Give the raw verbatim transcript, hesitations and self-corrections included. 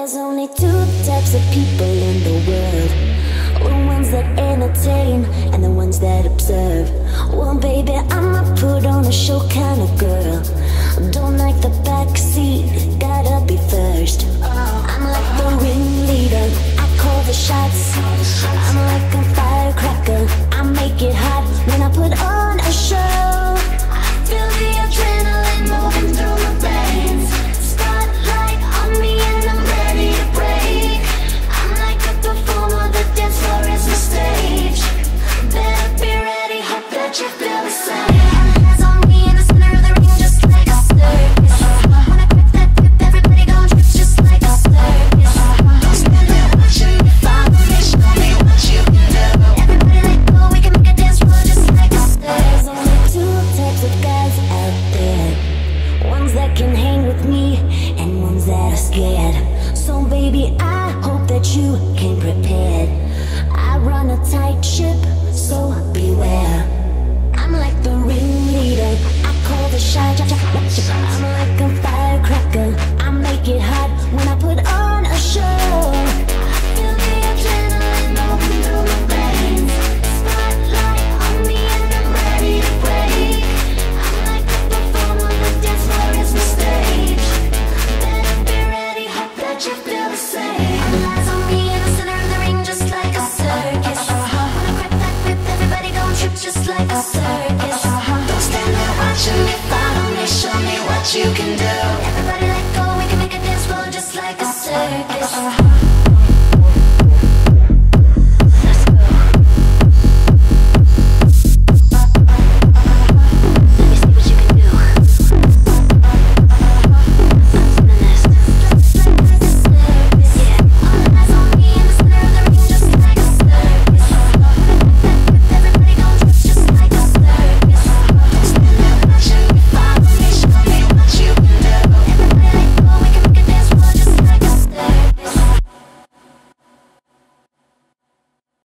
There's only two types of people in the world: the ones that entertain and the ones that observe. Well, baby, I'm a put on a show kind of girl. Don't like the back seat, gotta be first. I'm like the ringleader, I call the shots. I'm like a firecracker, I make it hot when I put on a show. I feel the adrenaline moving through my veins. Spotlight on me and I'm ready to break. I'm like a performer, the dance floor is my stage. Better be ready, hope that you feel the same. Eyes on me in the center of the ring, just like a circus. When I crack that whip, everybody gon' trip just like a circus. Don't stand there watching me, follow me, show me what you can do. Everybody let go, we can make a dance floor just like a circus. There's only two types of guys out there: ones that can hang with me and ones that are scared. So baby, I hope that you came prepared. I run a tight ship, so beware. I'm like the ringleader, I call the shots. I'm like a firecracker, I make it hot when I put on a show. I feel the adrenaline moving through my veins. Spotlight on me and I'm ready to break. I'm like a performer, the dance floor is my stage. Better be ready, hope that you feel the same. All eyes on me in the center of the ring, just like a circus. When I crack that whip, everybody gon' trip just like a circus. Don't stand there watching me, follow me, show me what you can do. Everybody let go, we can make a dance floor just like a circus.